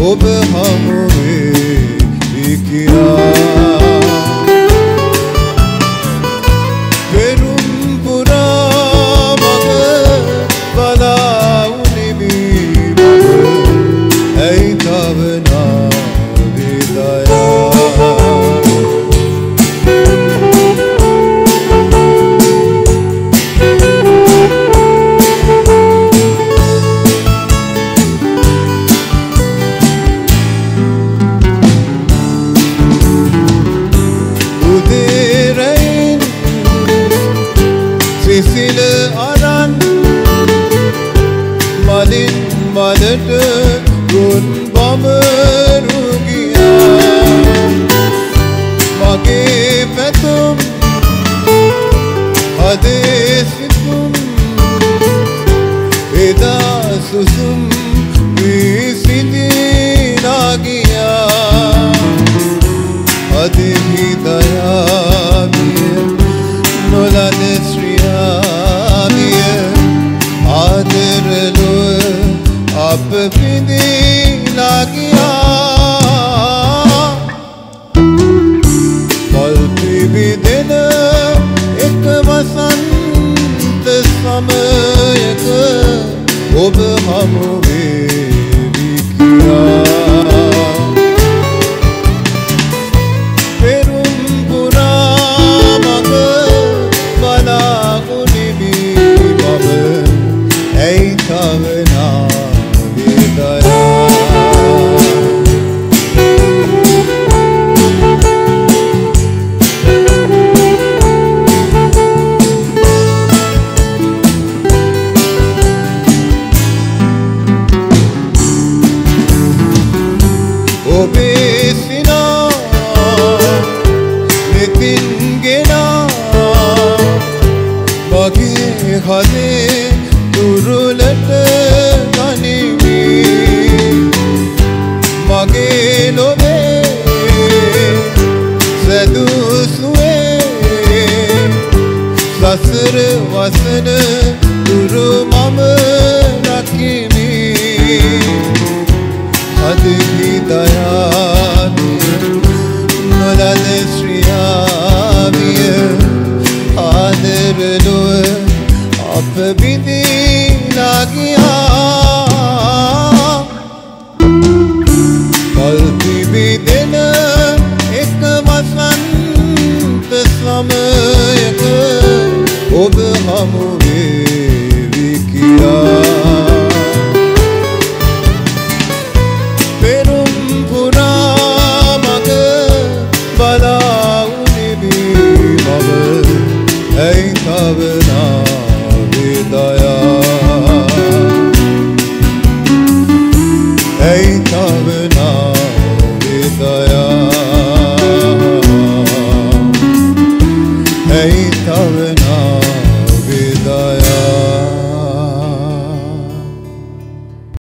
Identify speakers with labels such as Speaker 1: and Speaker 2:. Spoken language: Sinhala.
Speaker 1: ඔබ හමුවේ කියා පෙරුම් පුරා මග බලා උනිමි මම ඇයි තව නාවිදයා සිසිල අරන් මලින් මලට ගොන් බමරු ගියා මගේ පැතුම් හදේ සිතුම් එදා සුසුම් වී සිටිනා ගියා අදෙහි දයාවිය නොලද ශ්‍රියාවිය ආදරලොව අප පිඳිලා ගියා මල් පිබිදෙන එක වසන්ත සමයක ඔබ හමුවේවි කියා Cover